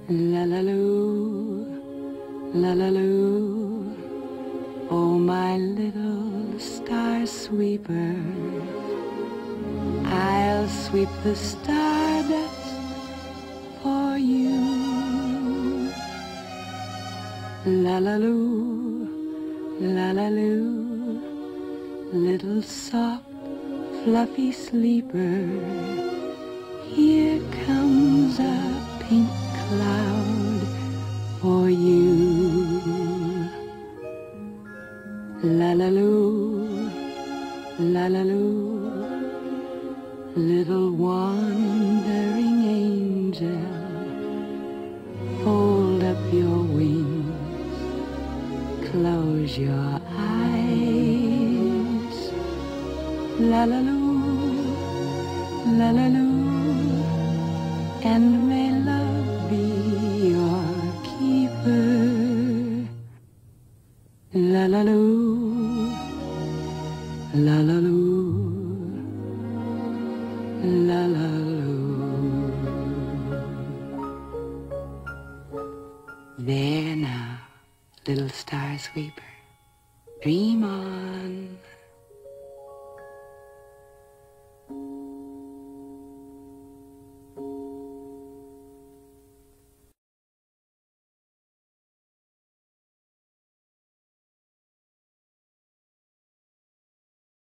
La la loo, la la loo. Oh, my little star sweeper, I'll sweep the stardust for you. La la loo, la la loo, little soft, fluffy sleeper. Here comes a pink cloud for you. La la loo, la la loo, little wandering angel, fold up your wings, close your eyes. La la loo, la la loo, and may love be your keeper. La la loo, la la loo, la la loo. There now, little star sweeper, dream on.